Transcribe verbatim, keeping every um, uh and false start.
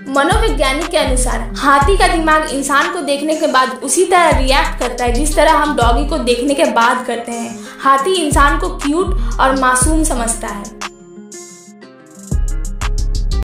मनोवैज्ञानिक के अनुसार हाथी का दिमाग इंसान को देखने के बाद उसी तरह रिएक्ट करता है जिस तरह हम डॉगी को देखने के बाद करते हैं। हाथी इंसान को क्यूट और मासूम समझता है।